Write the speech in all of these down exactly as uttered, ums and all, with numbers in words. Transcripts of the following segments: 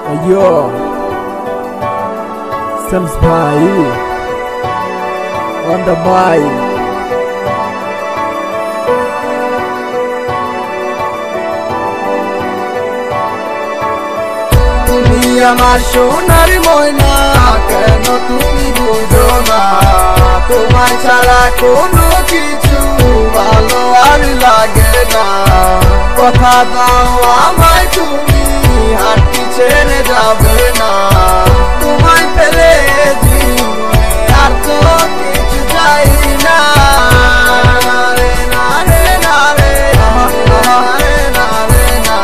Yo, Sams bhai on the mic. তুমি আমার সোনার ময়না, কেন তুমি বুঝো না? তোমায় ছাড়া কোনো কিছু ভালো আর লাগে না। কথা দাও আমায় তুমি হাঁটি ছেড়ে যাবে না। তোমায় পেলে জীবনে আর তো কিছু চাই না। রে না রে না রে না রে না রে না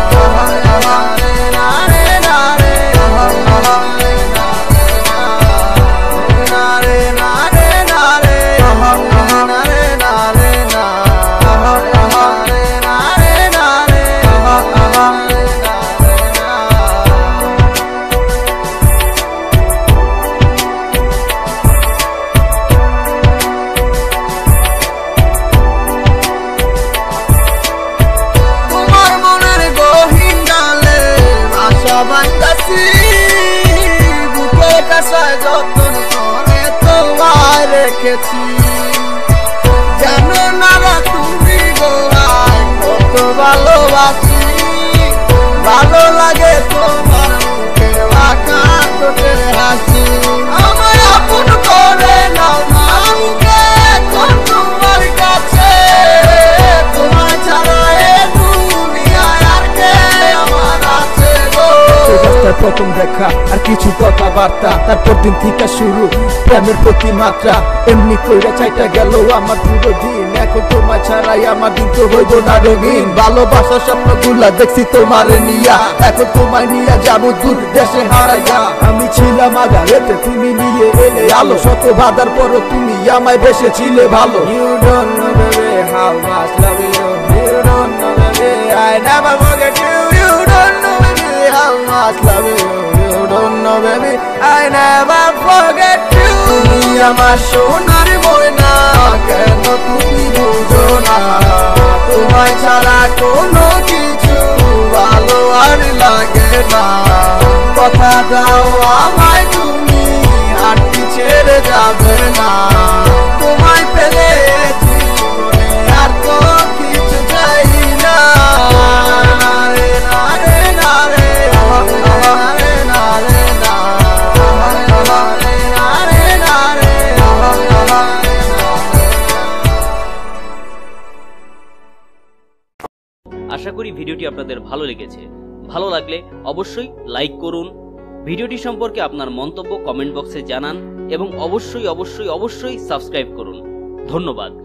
বুকে কাছে যতন করে তোমায় রেখেছি। জানো না তুমি গোয়ায় কত ভালোবাসি। ভালো লাগে তোমার মুখের বাঁকা ঠোঁটের হাসি। আমায় আপন করে নাও না বুকে এখন তোমার কাছে। তোমায় ছাড়া এ দুনিয়ায় আর কে আমার আছে গো। প্রথম দেখা আর কিছু কথাবার্তা, তারপর দিন থেকে শুরু প্রেমের প্রতি মাত্রা। এমনি কইরা চাইটা গেল আমার পুরো দিন। এখন তোমার ছাড়াই আমার দিন তো হইব না রঙিন। ভালোবাসার স্বপ্নগুলা দেখছি তোমার নিয়া, এখন তোমায় নিয়ে যাবো দূর দেশে হারাইয়া। আমি ছিলাম আগারেতে, তুমি নিয়ে এলে আলো। শত বাধার পরও তুমি আমায় বেসেছিলে ভালো। You don't know baby how much love you. You don't know baby I never forget you. You don't know baby how much love you. You don't know baby I never forget you. তুমি আমার সোনার ময়না, কেন তুমি বুঝো না? তোমায় ছাড়া কোনো কিছু ভালো আর লাগে না। কথা দাও আমায় তুমি হাঁটি ছেড়ে যাবে না। তোমায় পেলে জীবনে আর তো কিছু চাই না। রে না রে না রে না রে না রে না রে না রে। আশা করি ভিডিওটি আপনাদের ভালো লেগেছে। ভালো লাগলে অবশ্যই লাইক করুন। ভিডিওটি সম্পর্কে আপনার মন্তব্য কমেন্ট বক্সে জানান এবং অবশ্যই অবশ্যই অবশ্যই সাবস্ক্রাইব করুন। ধন্যবাদ।